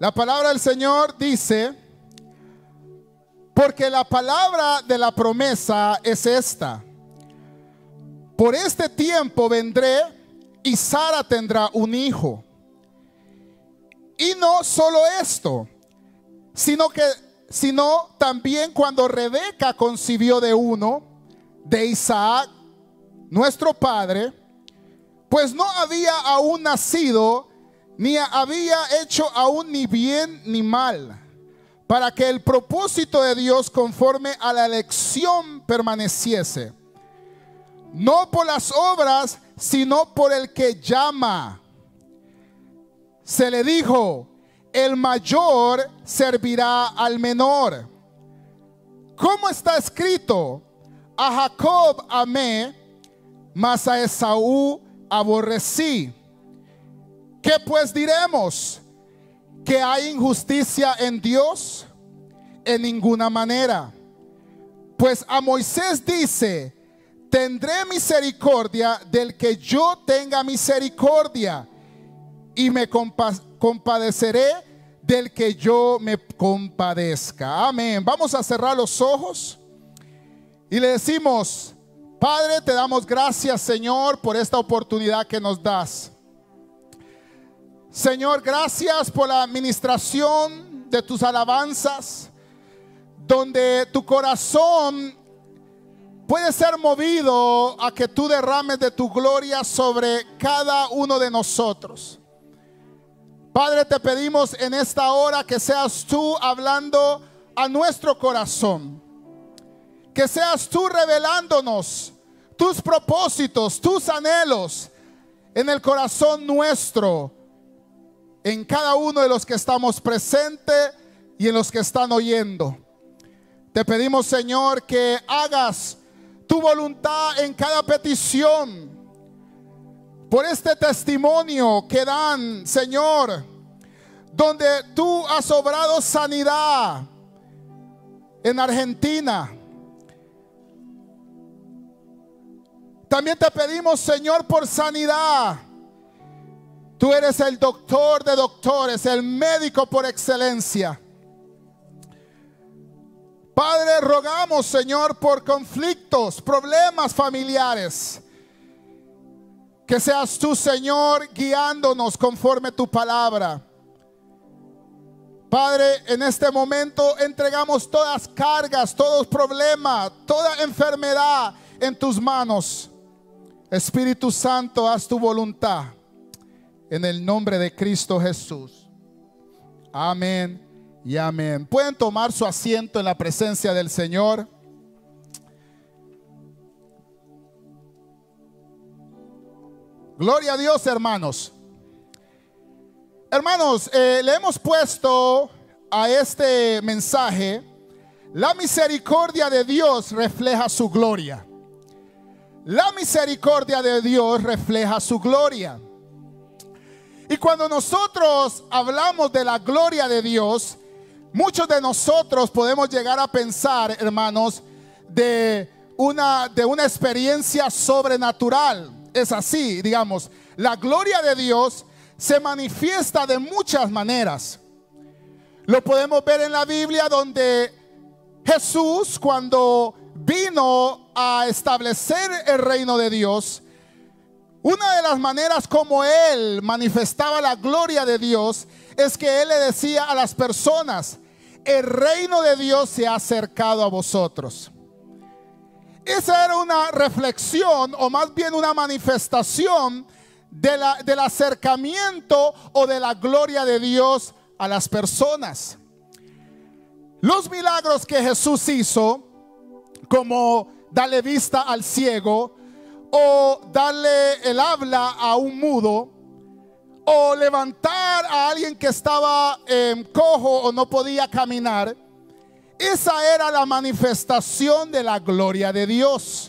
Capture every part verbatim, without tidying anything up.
La palabra del Señor dice: porque la palabra de la promesa es esta: por este tiempo vendré y Sara tendrá un hijo. Y no solo esto, sino que sino también cuando Rebeca concibió de uno, de Isaac, nuestro padre, pues no había aún nacido, ni había hecho aún ni bien ni mal, para que el propósito de Dios conforme a la elección permaneciese, no por las obras, sino por el que llama. Se le dijo: el mayor servirá al menor. Como está escrito: a Jacob amé, mas a Esaú aborrecí. ¿Qué pues diremos? ¿Que hay injusticia en Dios? En ninguna manera. Pues a Moisés dice: tendré misericordia del que yo tenga misericordia, y me compa- compadeceré del que yo me compadezca. Amén. Vamos a cerrar los ojos y le decimos: Padre, te damos gracias, Señor, por esta oportunidad que nos das. Señor, gracias por la administración de tus alabanzas, donde tu corazón puede ser movido a que tú derrames de tu gloria sobre cada uno de nosotros. Padre, te pedimos en esta hora que seas tú hablando a nuestro corazón, que seas tú revelándonos tus propósitos, tus anhelos en el corazón nuestro, en cada uno de los que estamos presentes y en los que están oyendo. Te pedimos, Señor, que hagas tu voluntad en cada petición. Por este testimonio que dan, Señor, donde tú has obrado sanidad en Argentina. También te pedimos, Señor, por sanidad. Tú eres el doctor de doctores, el médico por excelencia. Padre, rogamos, Señor, por conflictos, problemas familiares, que seas tú, Señor, guiándonos conforme tu palabra. Padre, en este momento entregamos todas cargas, todos problemas, toda enfermedad en tus manos. Espíritu Santo, haz tu voluntad en el nombre de Cristo Jesús. Amén y amén. Pueden tomar su asiento en la presencia del Señor. Gloria a Dios, hermanos. Hermanos, eh, le hemos puesto a este mensaje: la misericordia de Dios refleja su gloria. La misericordia de Dios refleja su gloria. Y cuando nosotros hablamos de la gloria de Dios, muchos de nosotros podemos llegar a pensar, hermanos, de una, de una experiencia sobrenatural. Es así, digamos, la gloria de Dios se manifiesta de muchas maneras. Lo podemos ver en la Biblia, donde Jesús, cuando vino a establecer el reino de Dios, una de las maneras como Él manifestaba la gloria de Dios es que Él le decía a las personas: el reino de Dios se ha acercado a vosotros. Esa era una reflexión, o más bien una manifestación de la, del acercamiento o de la gloria de Dios a las personas. Los milagros que Jesús hizo, como darle vista al ciego, o darle el habla a un mudo, o levantar a alguien que estaba eh, cojo o no podía caminar, esa era la manifestación de la gloria de Dios.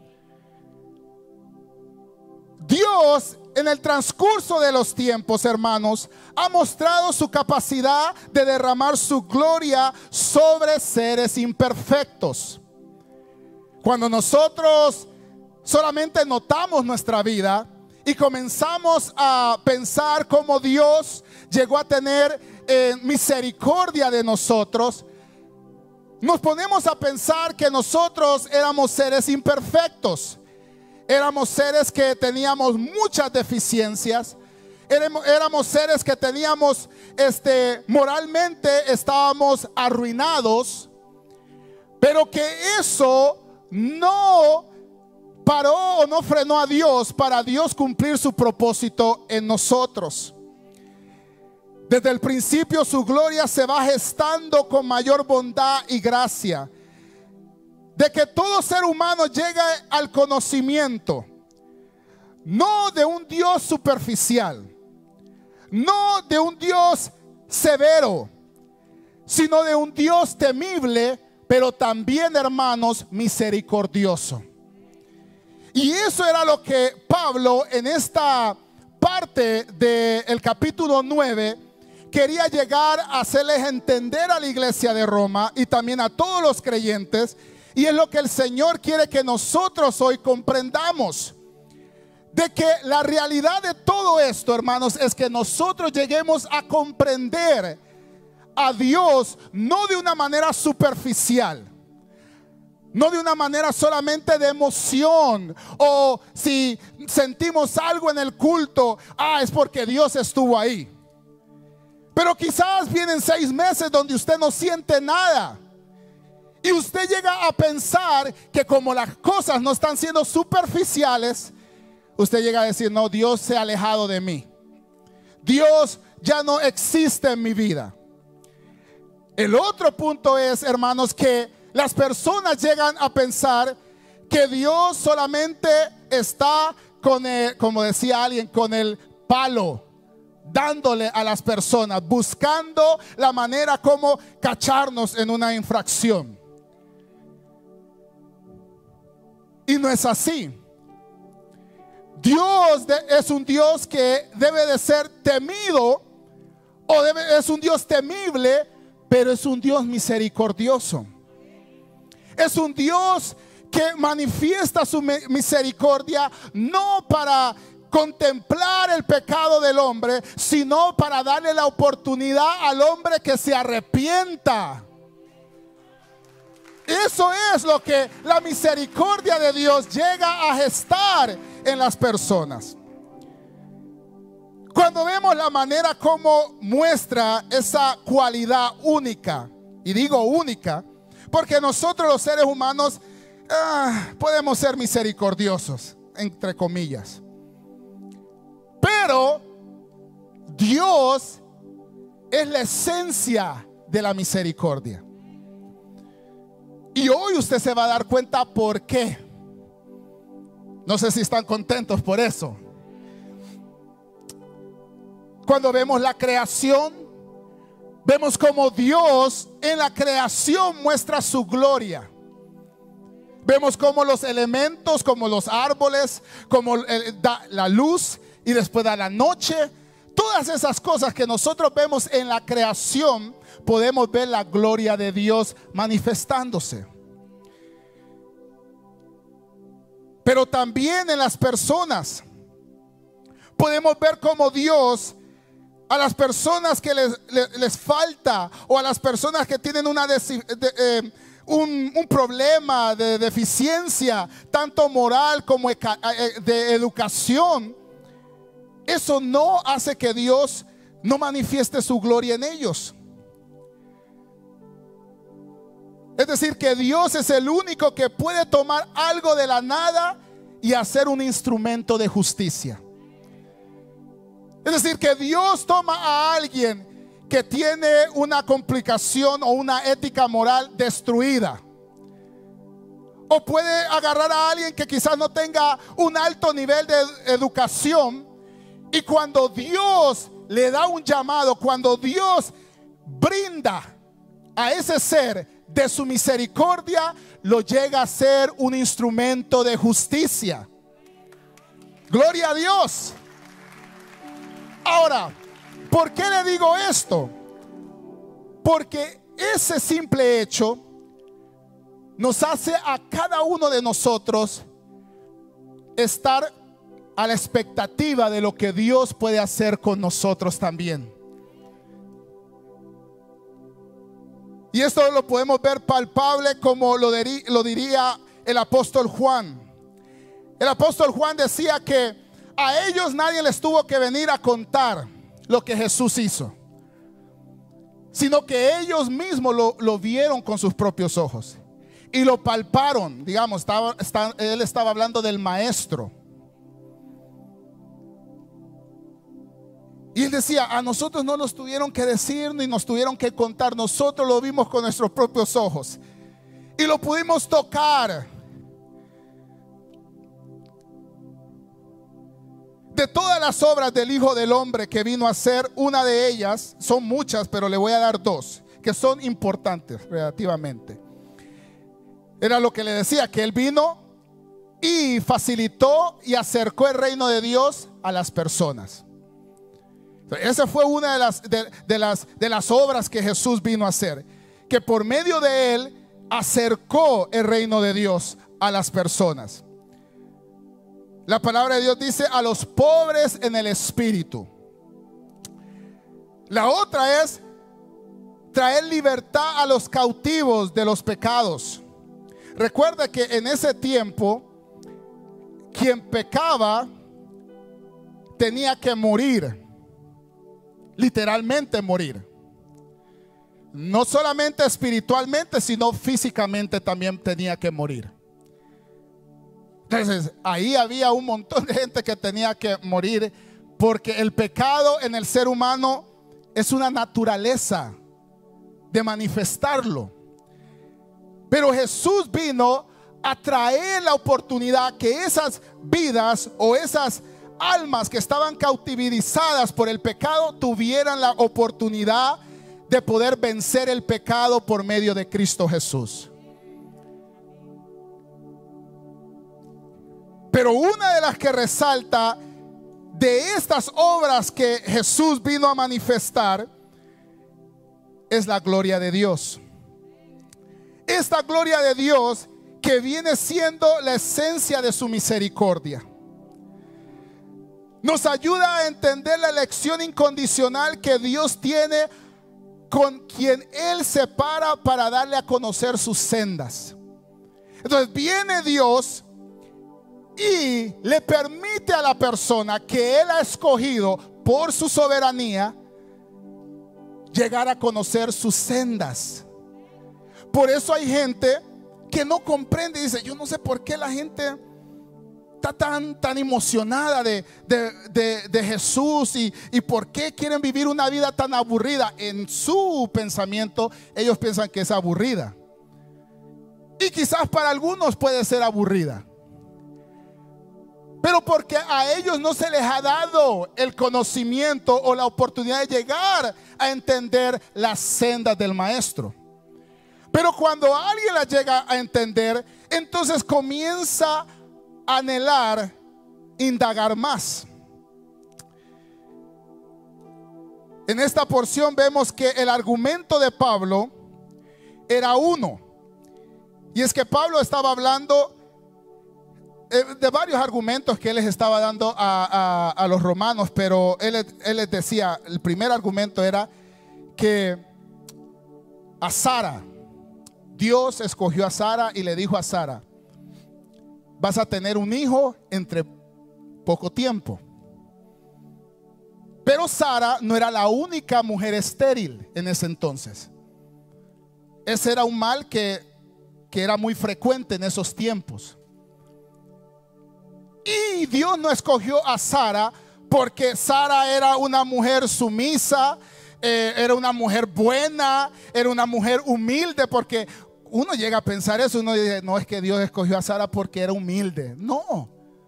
Dios, en el transcurso de los tiempos, hermanos, ha mostrado su capacidad de derramar su gloria sobre seres imperfectos. Cuando nosotros solamente notamos nuestra vida y comenzamos a pensar cómo Dios llegó a tener en misericordia de nosotros, nos ponemos a pensar que nosotros éramos seres imperfectos. Éramos seres que teníamos muchas deficiencias. Éramos, éramos seres que teníamos, este, moralmente estábamos arruinados. Pero que eso no paró o no frenó a Dios para Dios cumplir su propósito en nosotros. Desde el principio su gloria se va gestando con mayor bondad y gracia, de que todo ser humano llegue al conocimiento, no de un Dios superficial, no de un Dios severo, sino de un Dios temible, pero también, hermanos, misericordioso. Y eso era lo que Pablo en esta parte del capítulo nueve quería llegar a hacerles entender a la iglesia de Roma y también a todos los creyentes. Y es lo que el Señor quiere que nosotros hoy comprendamos. De que la realidad de todo esto, hermanos, es que nosotros lleguemos a comprender a Dios no de una manera superficial, no de una manera solamente de emoción, o si sentimos algo en el culto, ah, es porque Dios estuvo ahí. Pero quizás vienen seis meses donde usted no siente nada, y usted llega a pensar que como las cosas no están siendo superficiales, usted llega a decir, no, Dios se ha alejado de mí, Dios ya no existe en mi vida. El otro punto es, hermanos, que las personas llegan a pensar que Dios solamente está con el, como decía alguien, con el palo, dándole a las personas, buscando la manera como cacharnos en una infracción. Y no es así. Dios de, es un Dios que debe de ser temido, o debe, es un Dios temible, pero es un Dios misericordioso. Es un Dios que manifiesta su misericordia no para contemplar el pecado del hombre, sino para darle la oportunidad al hombre que se arrepienta. Eso es lo que la misericordia de Dios llega a gestar en las personas. Cuando vemos la manera como muestra esa cualidad única, y digo única, porque nosotros los seres humanos ah, podemos ser misericordiosos, entre comillas. Pero Dios es la esencia de la misericordia. Y hoy usted se va a dar cuenta por qué. No sé si están contentos por eso. Cuando vemos la creación, vemos como Dios en la creación muestra su gloria. Vemos como los elementos, como los árboles, como el, da la luz y después da la noche. Todas esas cosas que nosotros vemos en la creación, podemos ver la gloria de Dios manifestándose. Pero también en las personas podemos ver como Dios, a las personas que les, les, les falta, o a las personas que tienen una de, de, eh, un, un problema de deficiencia, tanto moral como de educación, eso no hace que Dios no manifieste su gloria en ellos. Es decir, que Dios es el único que puede tomar algo de la nada y hacer un instrumento de justicia. Es decir, que Dios toma a alguien que tiene una complicación o una ética moral destruida, o puede agarrar a alguien que quizás no tenga un alto nivel de educación, y cuando Dios le da un llamado, cuando Dios brinda a ese ser de su misericordia, lo llega a ser un instrumento de justicia. Gloria a Dios. Ahora, ¿por qué le digo esto? Porque ese simple hecho nos hace a cada uno de nosotros estar a la expectativa de lo que Dios puede hacer con nosotros también. Y esto lo podemos ver palpable como lo, diri, lo diría el apóstol Juan. El apóstol Juan decía que a ellos nadie les tuvo que venir a contar lo que Jesús hizo, sino que ellos mismos lo, lo vieron con sus propios ojos y lo palparon. Digamos, estaba, está, él estaba hablando del maestro. Y él decía, a nosotros no nos tuvieron que decir ni nos tuvieron que contar, nosotros lo vimos con nuestros propios ojos y lo pudimos tocar. De todas las obras del Hijo del Hombre que vino a hacer, una de ellas, son muchas, pero le voy a dar dos que son importantes relativamente. Era lo que le decía, que él vino y facilitó y acercó el reino de Dios a las personas. Esa fue una de las, de, de, las, de las obras que Jesús vino a hacer, que por medio de él acercó el reino de Dios a las personas. La palabra de Dios dice a los pobres en el espíritu. La otra es traer libertad a los cautivos de los pecados. Recuerda que en ese tiempo quien pecaba tenía que morir. Literalmente morir. No solamente espiritualmente, sino físicamente también tenía que morir. Entonces ahí había un montón de gente que tenía que morir, porque el pecado en el ser humano es una naturaleza de manifestarlo. Pero Jesús vino a traer la oportunidad que esas vidas o esas almas que estaban cautivizadas por el pecado tuvieran la oportunidad de poder vencer el pecado por medio de Cristo Jesús. Pero una de las que resalta de estas obras que Jesús vino a manifestar es la gloria de Dios. Esta gloria de Dios que viene siendo la esencia de su misericordia. Nos ayuda a entender la elección incondicional que Dios tiene con quien Él separa para darle a conocer sus sendas. Entonces viene Dios y le permite a la persona que Él ha escogido por su soberanía llegar a conocer sus sendas. Por eso hay gente que no comprende y dice, yo no sé por qué la gente está tan, tan emocionada de, de, de, de Jesús y, y por qué quieren vivir una vida tan aburrida. En su pensamiento ellos piensan que es aburrida, y quizás para algunos puede ser aburrida, pero porque a ellos no se les ha dado el conocimiento o la oportunidad de llegar a entender las sendas del maestro. Pero cuando alguien las llega a entender, entonces comienza a anhelar, indagar más. En esta porción vemos que el argumento de Pablo era uno, y es que Pablo estaba hablando de varios argumentos que él les estaba dando a, a, a los romanos, pero él, él les decía, el primer argumento era que a Sara, Dios escogió a Sara y le dijo a Sara, vas a tener un hijo entre poco tiempo. Pero Sara no era la única mujer estéril en ese entonces. Ese era un mal que, que era muy frecuente en esos tiempos. Y Dios no escogió a Sara porque Sara era una mujer sumisa, eh, era una mujer buena, era una mujer humilde, porque uno llega a pensar eso, uno dice, no es que Dios escogió a Sara porque era humilde. No.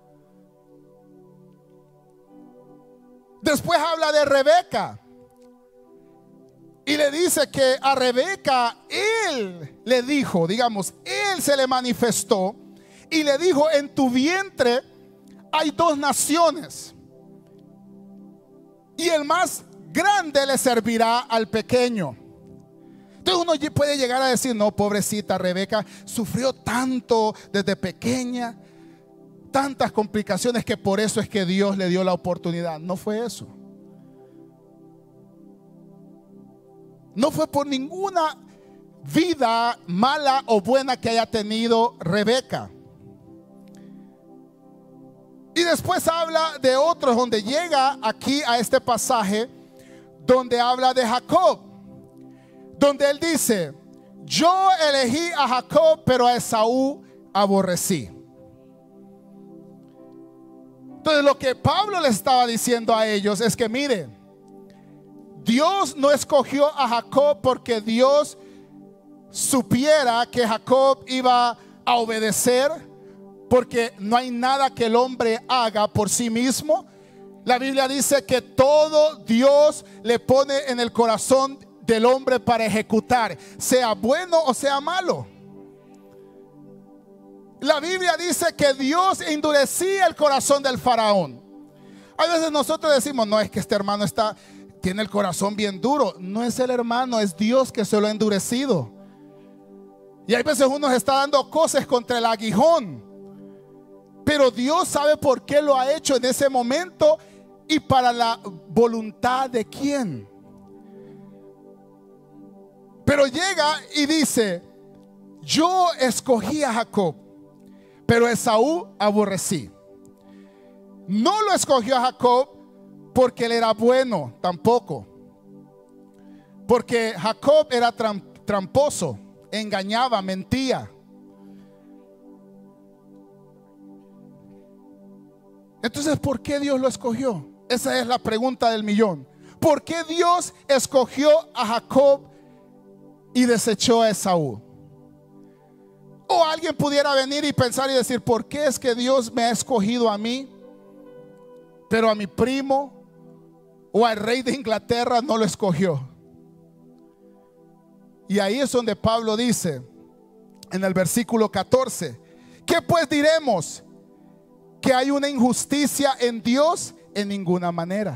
Después habla de Rebeca y le dice que a Rebeca él le dijo, digamos, él se le manifestó y le dijo, en tu vientre hay dos naciones y el más grande le servirá al pequeño. Entonces uno puede llegar a decir, no, pobrecita Rebeca sufrió tanto desde pequeña, tantas complicaciones, que por eso es que Dios le dio la oportunidad. No fue eso. No fue por ninguna vida mala o buena que haya tenido Rebeca. Y después habla de otros, donde llega aquí a este pasaje donde habla de Jacob, donde él dice: yo elegí a Jacob, pero a Esaú aborrecí. Entonces lo que Pablo le estaba diciendo a ellos es que mire, Dios no escogió a Jacob porque Dios supiera que Jacob iba a obedecer, porque no hay nada que el hombre haga por sí mismo. La Biblia dice que todo Dios le pone en el corazón del hombre para ejecutar, sea bueno o sea malo. La Biblia dice que Dios endurecía el corazón del faraón. A veces nosotros decimos: no, es que este hermano está, tiene el corazón bien duro. No es el hermano, es Dios que se lo ha endurecido. Y hay veces uno se está dando cosas contra el aguijón, pero Dios sabe por qué lo ha hecho en ese momento y para la voluntad de quién. Pero llega y dice: yo escogí a Jacob, pero a Esaú aborrecí. No lo escogió a Jacob porque él era bueno, tampoco. Porque Jacob era tramposo, engañaba, mentía. Entonces, ¿por qué Dios lo escogió? Esa es la pregunta del millón. ¿Por qué Dios escogió a Jacob y desechó a Esaú? O alguien pudiera venir y pensar y decir: ¿por qué es que Dios me ha escogido a mí, pero a mi primo o al rey de Inglaterra no lo escogió? Y ahí es donde Pablo dice en el versículo catorce: ¿qué pues diremos? ¿Que hay una injusticia en Dios? En ninguna manera.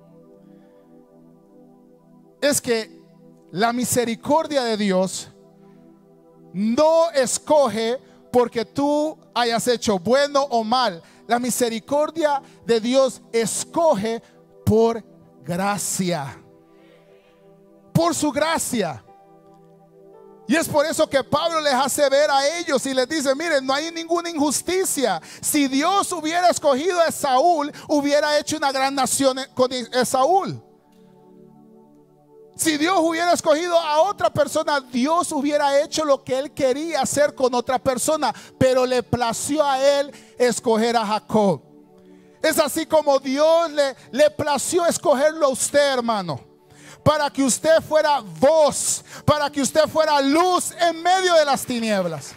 Es que la misericordia de Dios no escoge porque tú hayas hecho bueno o mal. La misericordia de Dios escoge por gracia, por su gracia. Y es por eso que Pablo les hace ver a ellos y les dice: miren, no hay ninguna injusticia. Si Dios hubiera escogido a Saúl, hubiera hecho una gran nación con Saúl. Si Dios hubiera escogido a otra persona, Dios hubiera hecho lo que él quería hacer con otra persona, pero le plació a él escoger a Jacob. Es así como Dios le, le plació escogerlo a usted, hermano, para que usted fuera voz, para que usted fuera luz en medio de las tinieblas.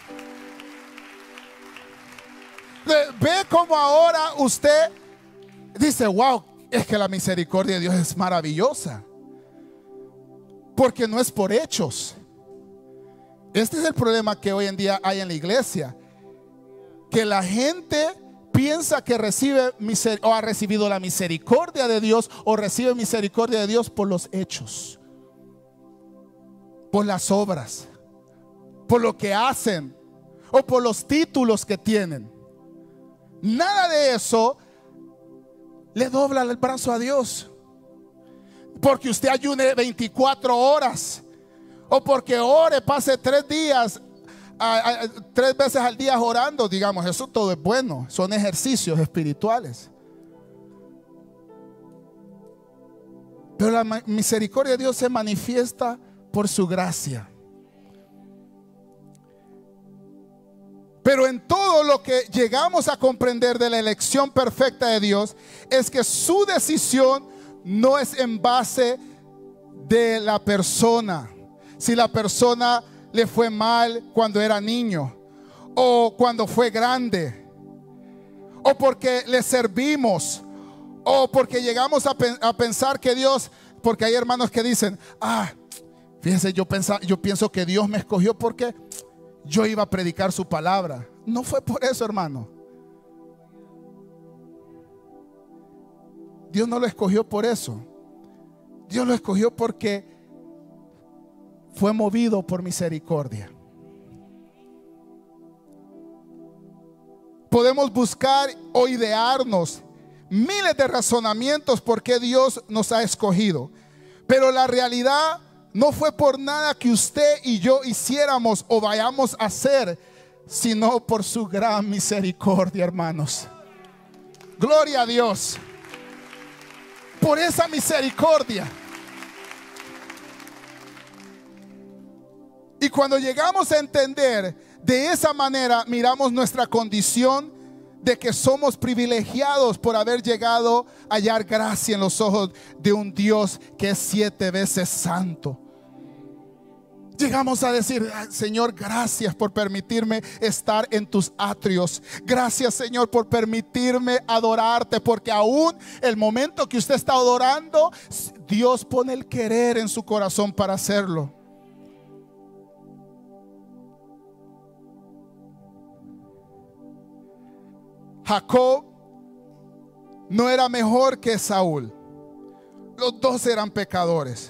Ve cómo ahora usted dice: wow, es que la misericordia de Dios es maravillosa. Porque no es por hechos. Este es el problema que hoy en día hay en la iglesia, que la gente piensa que recibe o ha recibido la misericordia de Dios, o recibe misericordia de Dios por los hechos, por las obras, por lo que hacen o por los títulos que tienen. Nada de eso le dobla el brazo a Dios. Porque usted ayune veinticuatro horas, o porque ore, pase tres días a, a, tres veces al día orando, digamos, eso todo es bueno, son ejercicios espirituales. Pero la misericordia de Dios se manifiesta por su gracia. Pero en todo lo que llegamos a comprender de la elección perfecta de Dios, es que su decisión no es en base de la persona. Si la persona le fue mal cuando era niño, o cuando fue grande, o porque le servimos, o porque llegamos a, pen- a pensar que Dios, porque hay hermanos que dicen: ah, fíjense, yo, pensa, yo pienso que Dios me escogió porque yo iba a predicar su palabra. No fue por eso, hermano. Dios no lo escogió por eso. Dios lo escogió porque fue movido por misericordia. Podemos buscar o idearnos miles de razonamientos por qué Dios nos ha escogido, pero la realidad no fue por nada que usted y yo hiciéramos o vayamos a hacer, sino por su gran misericordia, hermanos. Gloria a Dios. Por esa misericordia. Y cuando llegamos a entender de esa manera, miramos nuestra condición de que somos privilegiados por haber llegado a hallar gracia en los ojos de un Dios que es siete veces santo. Llegamos a decir: Señor, gracias por permitirme estar en tus atrios. Gracias, Señor, por permitirme adorarte, porque aún el momento que usted está adorando, Dios pone el querer en su corazón para hacerlo. Jacob no era mejor que Saúl. Los dos eran pecadores.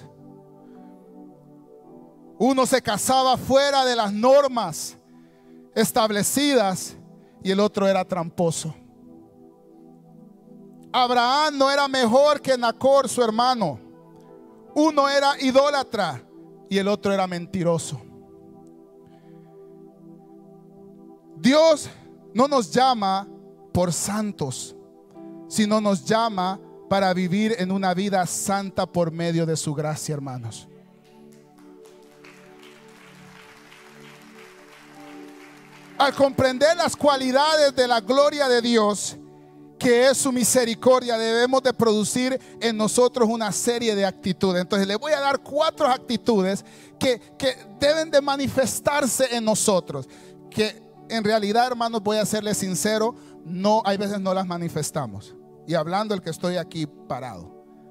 Uno se casaba fuera de las normas establecidas y el otro era tramposo. Abraham no era mejor que Nacor, su hermano. Uno era idólatra y el otro era mentiroso. Dios no nos llama por santos, sino nos llama para vivir en una vida santa por medio de su gracia, hermanos. Al comprender las cualidades de la gloria de Dios, que es su misericordia, debemos de producir en nosotros una serie de actitudes. Entonces le voy a dar cuatro actitudes que, que deben de manifestarse en nosotros, que en realidad, hermanos, voy a serles sincero, no, hay veces no las manifestamos. Y hablando el que estoy aquí parado.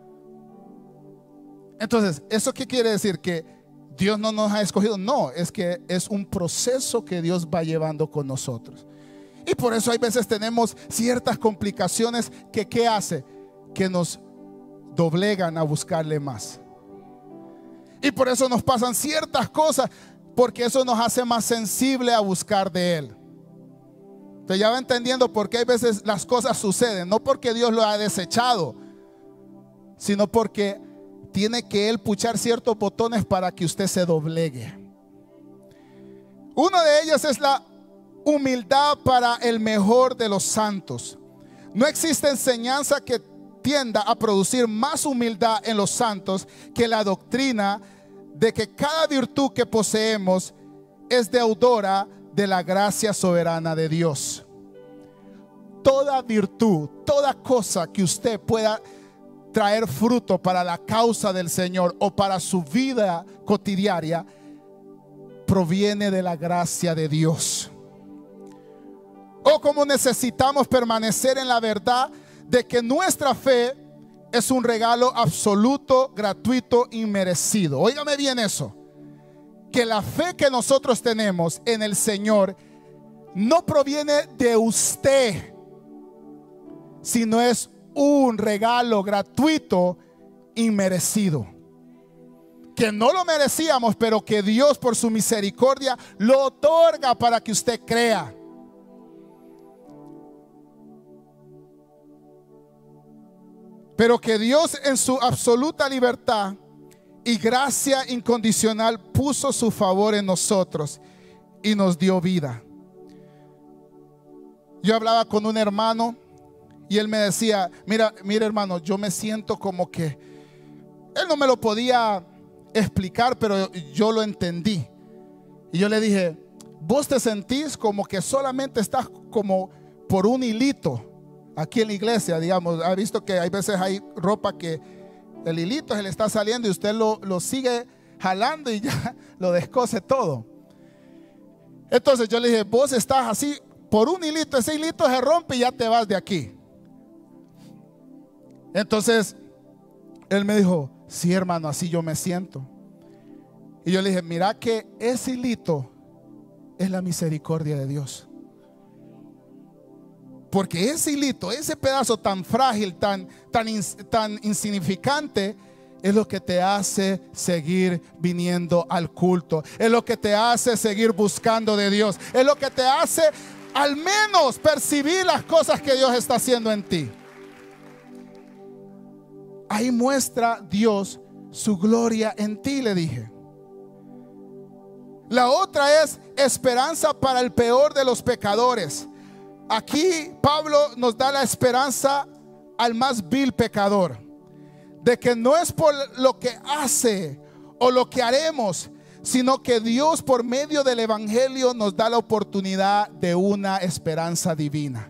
Entonces, ¿eso qué quiere decir? Que Dios no nos ha escogido. No, es que es un proceso que Dios va llevando con nosotros. Y por eso hay veces tenemos ciertas complicaciones que ¿qué hace? Que nos doblegan a buscarle más. Y por eso nos pasan ciertas cosas, porque eso nos hace más sensible a buscar de Él. Entonces ya va entendiendo por qué hay veces las cosas suceden. No porque Dios lo ha desechado, sino porque tiene que Él puchar ciertos botones para que usted se doblegue. Uno de ellos es la humildad para el mejor de los santos. No existe enseñanza que tienda a producir más humildad en los santos que la doctrina de que cada virtud que poseemos es deudora de la gracia soberana de Dios. Toda virtud, toda cosa que usted pueda traer fruto para la causa del Señor o para su vida cotidiana, proviene de la gracia de Dios. O como necesitamos permanecer en la verdad de que nuestra fe es un regalo absoluto, gratuito, inmerecido. Óigame bien eso. Que la fe que nosotros tenemos en el Señor no proviene de usted, sino es un regalo gratuito, inmerecido. Que no lo merecíamos, pero que Dios por su misericordia lo otorga para que usted crea. Pero que Dios en su absoluta libertad y gracia incondicional puso su favor en nosotros y nos dio vida. Yo hablaba con un hermano y él me decía: mira, mira hermano, yo me siento como que, él no me lo podía explicar, pero yo lo entendí. Y yo le dije: vos te sentís como que solamente estás como por un hilito aquí en la iglesia, digamos. Ha visto que hay veces hay ropa que el hilito se le está saliendo y usted lo, lo sigue jalando y ya lo descose todo. Entonces yo le dije: vos estás así por un hilito, ese hilito se rompe y ya te vas de aquí. Entonces él me dijo: sí hermano, así yo me siento. Y yo le dije: mira que ese hilito es la misericordia de Dios. Porque ese hilito, ese pedazo tan frágil, tan, tan, tan insignificante, es lo que te hace seguir viniendo al culto. Es lo que te hace seguir buscando de Dios. Es lo que te hace al menos percibir las cosas que Dios está haciendo en ti. Ahí muestra Dios su gloria en ti, le dije. La otra es esperanza para el peor de los pecadores. Aquí Pablo nos da la esperanza al más vil pecador, de que no es por lo que hace o lo que haremos, sino que Dios por medio del evangelio nos da la oportunidad de una esperanza divina.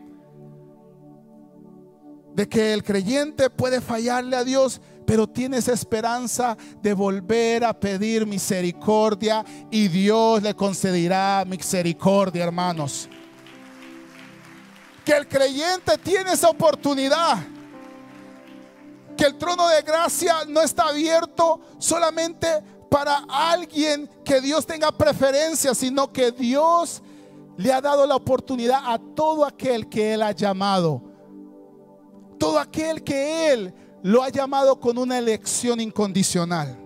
De que el creyente puede fallarle a Dios, pero tiene esa esperanza de volver a pedir misericordia y Dios le concederá misericordia, hermanos. Que el creyente tiene esa oportunidad. Que el trono de gracia no está abierto solamente para alguien que Dios tenga preferencia, sino que Dios le ha dado la oportunidad a todo aquel que Él ha llamado. Todo aquel que Él lo ha llamado con una elección incondicional.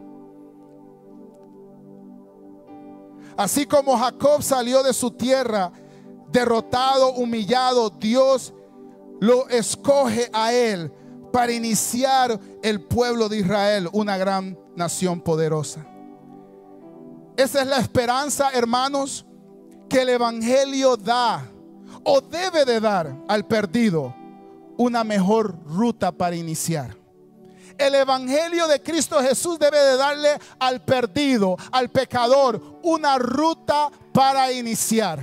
Así como Jacob salió de su tierra derrotado, humillado, Dios lo escoge a él para iniciar el pueblo de Israel, una gran nación poderosa. Esa es la esperanza, hermanos, que el evangelio da o debe de dar al perdido una mejor ruta para iniciar. El evangelio de Cristo Jesús debe de darle al perdido, al pecador, una ruta para iniciar.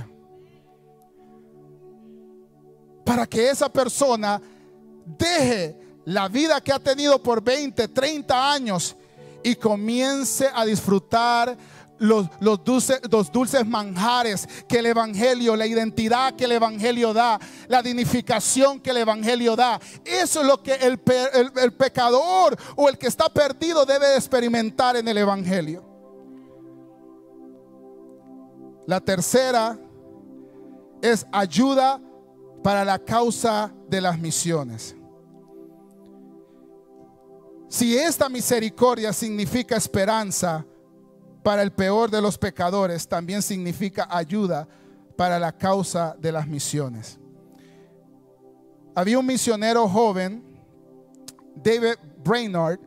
Para que esa persona deje la vida que ha tenido por veinte, treinta años y comience a disfrutar Los, los, dulces, los dulces manjares que el evangelio, la identidad que el evangelio da, la dignificación que el evangelio da. Eso es lo que el, el, el pecador o el que está perdido debe experimentar en el evangelio. La tercera es ayuda para la causa de las misiones. Si esta misericordia significa esperanza para el peor de los pecadores, también significa ayuda para la causa de las misiones. Había un misionero joven, David Brainerd,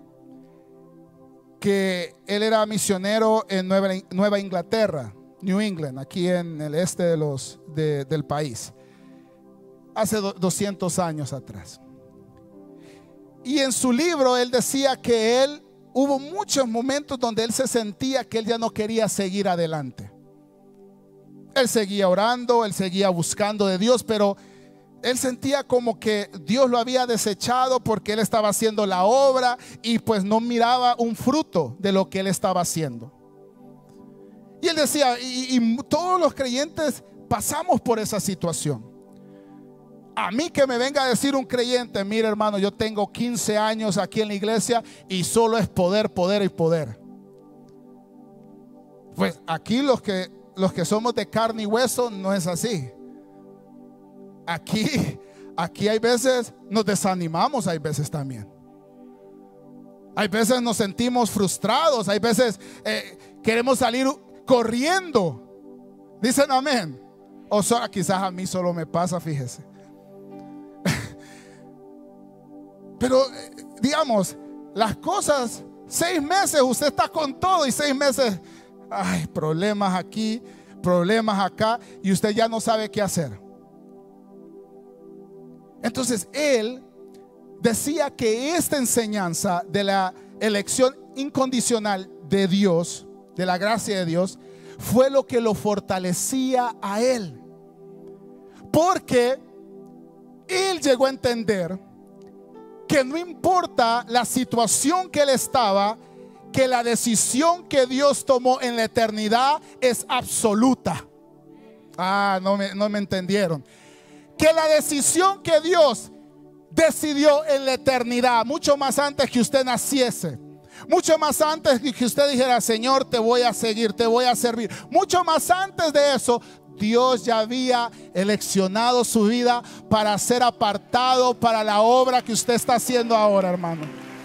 que él era misionero en Nueva, Nueva Inglaterra, New England, aquí en el este de los, de, del país, hace doscientos años atrás. Y en su libro él decía que él hubo muchos momentos donde él se sentía que él ya no quería seguir adelante. Él seguía orando, él seguía buscando de Dios, pero él sentía como que Dios lo había desechado porque él estaba haciendo la obra y pues no miraba un fruto de lo que él estaba haciendo. Y él decía, y, y todos los creyentes pasamos por esa situación. A mí que me venga a decir un creyente, mire hermano, yo tengo quince años aquí en la iglesia y solo es poder, poder y poder. Pues aquí los que, los que somos de carne y hueso no es así. Aquí, aquí hay veces nos desanimamos, hay veces también. Hay veces nos sentimos frustrados, hay veces eh, queremos salir corriendo. Dicen amén. O so, quizás a mí solo me pasa, fíjese. Pero digamos, las cosas, seis meses usted está con todo y seis meses, ay, problemas aquí, problemas acá y usted ya no sabe qué hacer. Entonces él decía que esta enseñanza de la elección incondicional de Dios, de la gracia de Dios, fue lo que lo fortalecía a él. Porque él llegó a entender que no importa la situación que él estaba, que la decisión que Dios tomó en la eternidad es absoluta. Ah, no me, no me entendieron. Que la decisión que Dios decidió en la eternidad, mucho más antes que usted naciese, mucho más antes de que usted dijera, Señor, te voy a seguir, te voy a servir, mucho más antes de eso, Dios ya había eleccionado su vida para ser apartado para la obra que usted está haciendo ahora, hermano.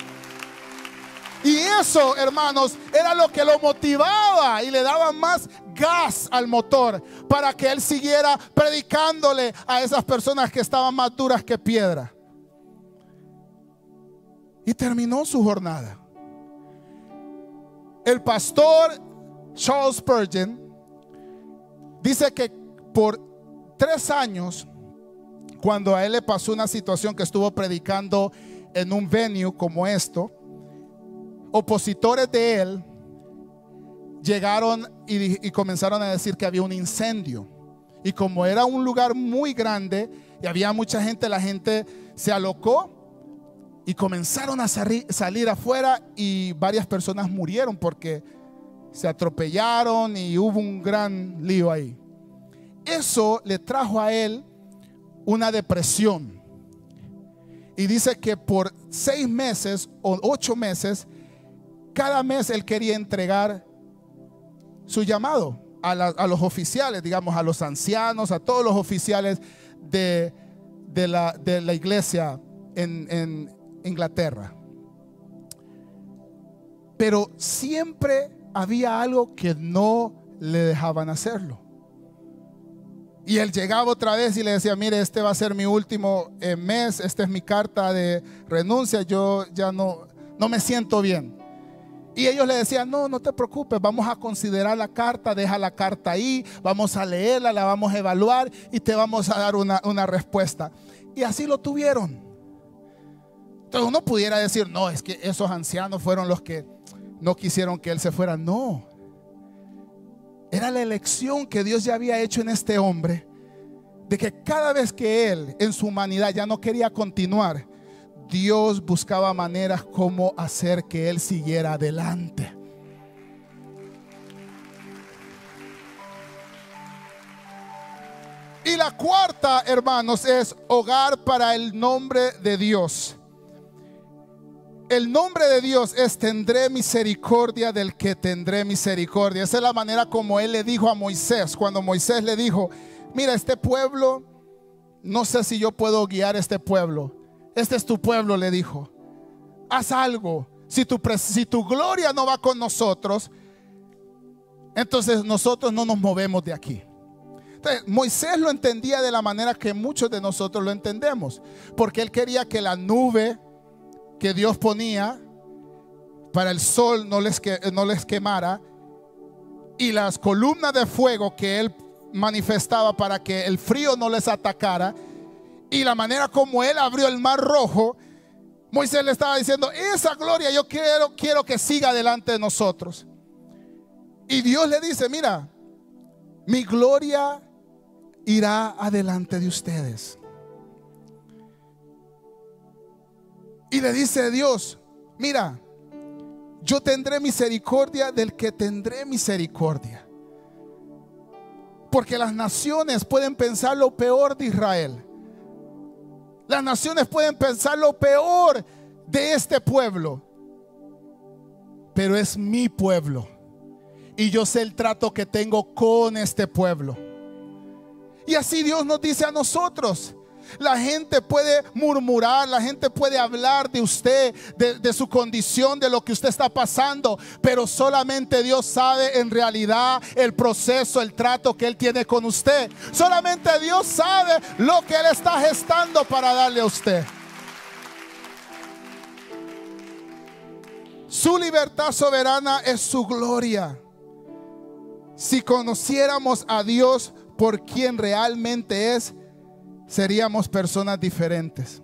Y eso, hermanos, era lo que lo motivaba y le daba más gas al motor para que él siguiera predicándole a esas personas que estaban más duras que piedra. Y terminó su jornada. El pastor Charles Spurgeon dice que por tres años, cuando a él le pasó una situación que estuvo predicando en un venue como esto, opositores de él llegaron y, y comenzaron a decir que había un incendio. Y como era un lugar muy grande y había mucha gente, la gente se alocó y comenzaron a salir, salir afuera, y varias personas murieron porque se atropellaron y hubo un gran lío ahí. Eso le trajo a él una depresión. Y dice que por seis meses o ocho meses, cada mes él quería entregar su llamado a, la, a los oficiales, digamos, a los ancianos, a todos los oficiales de, de, la, de la iglesia en, en Inglaterra. Pero siempre había algo que no le dejaban hacerlo. Y él llegaba otra vez y le decía: mire, este va a ser mi último eh, mes, esta es mi carta de renuncia, yo ya no, no me siento bien. Y ellos le decían: no, no te preocupes, vamos a considerar la carta, deja la carta ahí, vamos a leerla, la vamos a evaluar y te vamos a dar una, una respuesta. Y así lo tuvieron. Entonces uno pudiera decir: no, es que esos ancianos fueron los que no quisieron que él se fuera. No, era la elección que Dios ya había hecho en este hombre, de que cada vez que él en su humanidad ya no quería continuar, Dios buscaba maneras como hacer que él siguiera adelante. Y la cuarta, hermanos, es hogar para el nombre de Dios. El nombre de Dios es: tendré misericordia del que tendré misericordia. Esa es la manera como él le dijo a Moisés, cuando Moisés le dijo: mira, este pueblo, no sé si yo puedo guiar este pueblo. Este es tu pueblo, le dijo. Haz algo. Si tu, si tu gloria no va con nosotros, entonces nosotros no nos movemos de aquí. Entonces, Moisés lo entendía de la manera que muchos de nosotros lo entendemos, porque él quería que la nube que Dios ponía para el sol no les, que, no les quemara, y las columnas de fuego que él manifestaba para que el frío no les atacara, y la manera como él abrió el mar rojo, Moisés le estaba diciendo: esa gloria yo quiero, quiero que siga delante de nosotros. Y Dios le dice: mira, mi gloria irá adelante de ustedes. Y le dice Dios: mira, yo tendré misericordia del que tendré misericordia. Porque las naciones pueden pensar lo peor de Israel. Las naciones pueden pensar lo peor de este pueblo, pero es mi pueblo, y yo sé el trato que tengo con este pueblo. Y así Dios nos dice a nosotros: la gente puede murmurar, la gente puede hablar de usted, de, de su condición, de lo que usted está pasando, pero solamente Dios sabe en realidad el proceso, el trato que Él tiene con usted. Solamente Dios sabe lo que Él está gestando para darle a usted. Su libertad soberana es su gloria. Si conociéramos a Dios por quien realmente es, seríamos personas diferentes.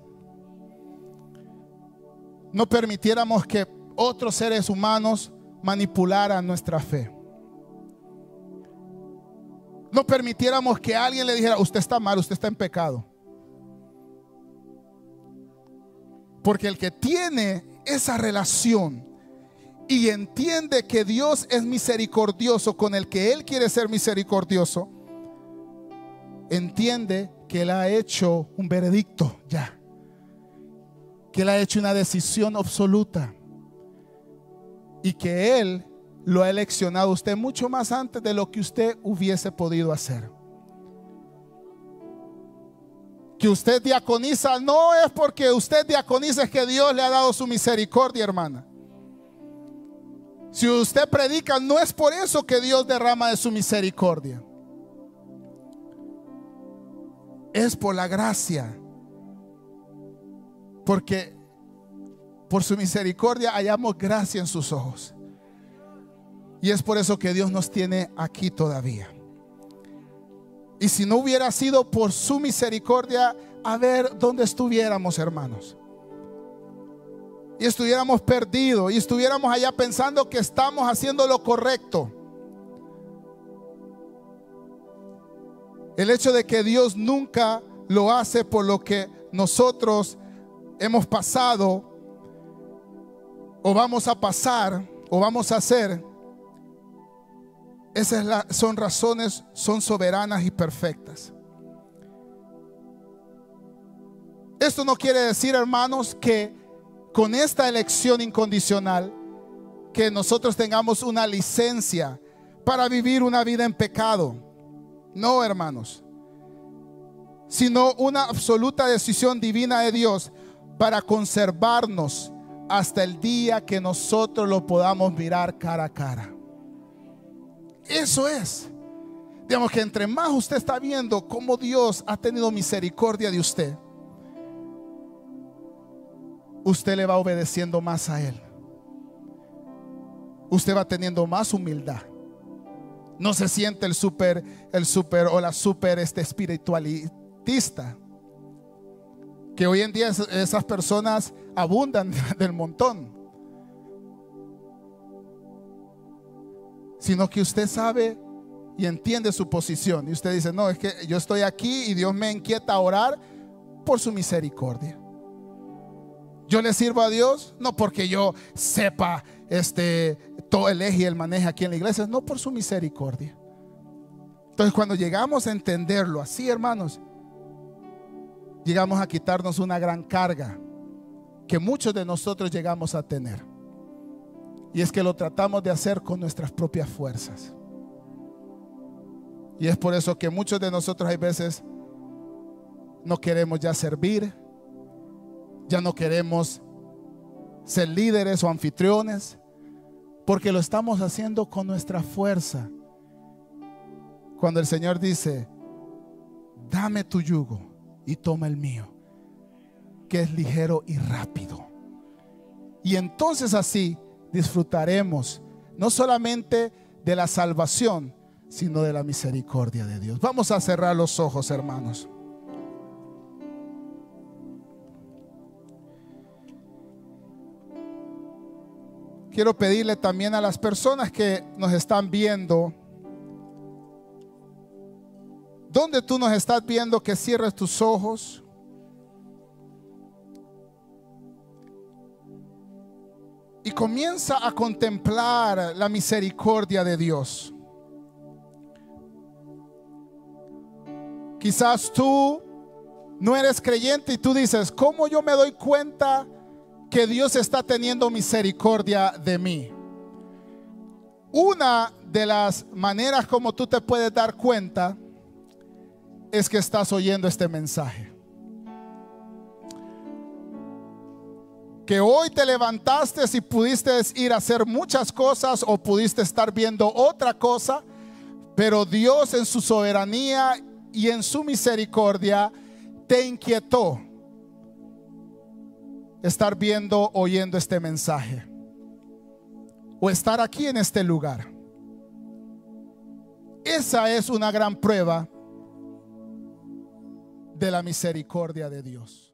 No permitiéramos que otros seres humanos manipularan nuestra fe. No permitiéramos que alguien le dijera: usted está mal, usted está en pecado. Porque el que tiene esa relación y entiende que Dios es misericordioso con el que Él quiere ser misericordioso, entiende que Él ha hecho un veredicto ya, que Él ha hecho una decisión absoluta, y que Él lo ha eleccionado a usted mucho más antes de lo que usted hubiese podido hacer. Que usted diaconiza no es porque usted diaconiza, es que Dios le ha dado su misericordia, hermana. Si usted predica, no es por eso que Dios derrama de su misericordia. Es por la gracia, porque por su misericordia hallamos gracia en sus ojos. Y es por eso que Dios nos tiene aquí todavía. Y si no hubiera sido por su misericordia, a ver dónde estuviéramos, hermanos. Y estuviéramos perdidos y estuviéramos allá pensando que estamos haciendo lo correcto. El hecho de que Dios nunca lo hace por lo que nosotros hemos pasado o vamos a pasar o vamos a hacer, esas la, son razones, son soberanas y perfectas. Esto no quiere decir, hermanos, que con esta elección incondicional que nosotros tengamos una licencia para vivir una vida en pecado. No, hermanos, sino una absoluta decisión divina de Dios para conservarnos hasta el día que nosotros lo podamos mirar cara a cara. Eso es. Digamos que entre más usted está viendo cómo Dios ha tenido misericordia de usted, usted le va obedeciendo más a Él. Usted va teniendo más humildad. No se siente el super, el super o la super este, espiritualista. Que hoy en día esas personas abundan del montón. Sino que usted sabe y entiende su posición. Y usted dice, no, es que yo estoy aquí y Dios me inquieta a orar por su misericordia. Yo le sirvo a Dios no porque yo sepa este, todo el eje y el manejo aquí en la iglesia, no, por su misericordia. Entonces, cuando llegamos a entenderlo así, hermanos, llegamos a quitarnos una gran carga que muchos de nosotros llegamos a tener. Y es que lo tratamos de hacer con nuestras propias fuerzas. Y es por eso que muchos de nosotros hay veces no queremos ya servir, ya no queremos ser líderes o anfitriones, porque lo estamos haciendo con nuestra fuerza. Cuando el Señor dice, dame tu yugo y toma el mío, que es ligero y rápido. Y entonces así disfrutaremos no solamente de la salvación, sino de la misericordia de Dios. Vamos a cerrar los ojos, hermanos. Quiero pedirle también a las personas que nos están viendo, donde tú nos estás viendo, que cierres tus ojos. Y comienza a contemplar la misericordia de Dios. Quizás tú no eres creyente y tú dices, ¿cómo yo me doy cuenta que Dios está teniendo misericordia de mí? Una de las maneras como tú te puedes dar cuenta es que estás oyendo este mensaje. Que hoy te levantaste y pudiste ir a hacer muchas cosas o pudiste estar viendo otra cosa, pero Dios en su soberanía y en su misericordia te inquietó estar viendo, oyendo este mensaje o estar aquí en este lugar. Esa es una gran prueba de la misericordia de Dios.